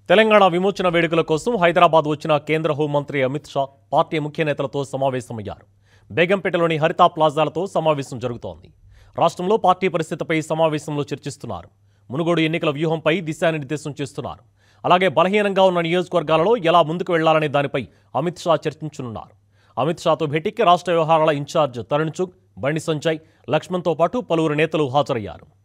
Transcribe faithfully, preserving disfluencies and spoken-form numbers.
తెలంగాణ విమోచన వేడుకల కోసం హైదరాబాద్ వచ్చిన కేంద్ర హోంమంత్రి అమిత్ షా పార్టీ ముఖ్య నేతలతో సమావేశమయ్యారు. బేగంపేటలోని హరితా ప్లాజాలతో సమావేశం జరుగుతోంది. రాష్ట్రంలో పార్టీ పరిస్థితిపై సమావేశంలో చర్చిస్తున్నారు. మునుగోడు ఎన్నికల వ్యూహంపై దిశానిర్దేశం చేస్తున్నారు. అలాగే బలహీనంగా ఉన్న నియోజకవర్గాలలో ఎలా ముందుకు వెళ్లాలనే దానిపై అమిత్ షా చర్చించనున్నారు. అమిత్ షాతో భేటీకి రాష్ట్ర వ్యవహారాల ఇన్ఛార్జ్ తరుణ్ చుగ్, బండి సంజయ్, లక్ష్మణ్తో పాటు పలువురు నేతలు హాజరయ్యారు.